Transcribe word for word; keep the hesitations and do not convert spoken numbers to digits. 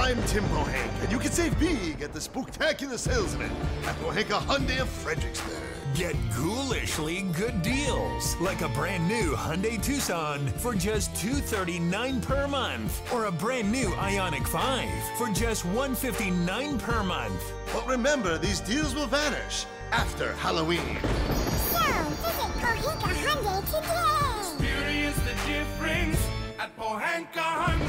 I'm Tim Pohanka, and you can save big at the Spooktacular salesman at Pohanka Hyundai of Fredericksburg. Get ghoulishly good deals, like a brand new Hyundai Tucson for just two hundred thirty-nine dollars per month, or a brand new Ioniq five for just one hundred fifty-nine dollars per month. But remember, these deals will vanish after Halloween. So, visit Pohanka Hyundai today! Experience the difference at Pohanka Hyundai.